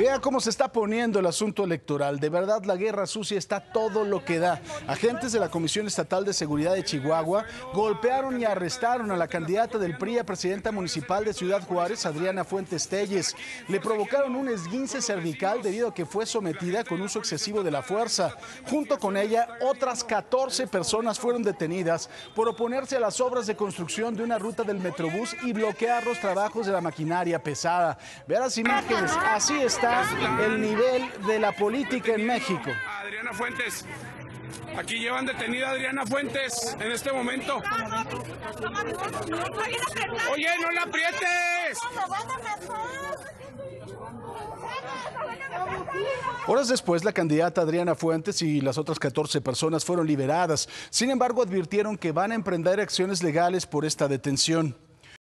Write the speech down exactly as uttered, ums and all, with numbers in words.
Vea cómo se está poniendo el asunto electoral. De verdad, la guerra sucia está todo lo que da. Agentes de la Comisión Estatal de Seguridad de Chihuahua golpearon y arrestaron a la candidata del P R I a presidenta municipal de Ciudad Juárez, Adriana Fuentes Telles. Le provocaron un esguince cervical debido a que fue sometida con uso excesivo de la fuerza. Junto con ella, otras catorce personas fueron detenidas por oponerse a las obras de construcción de una ruta del Metrobús y bloquear los trabajos de la maquinaria pesada. Vea las imágenes, así está el nivel de la política en México. Adriana Fuentes, aquí llevan detenida a Adriana Fuentes en este momento. Oye, no la aprietes. Horas después, la candidata Adriana Fuentes y las otras catorce personas fueron liberadas. Sin embargo, advirtieron que van a emprender acciones legales por esta detención.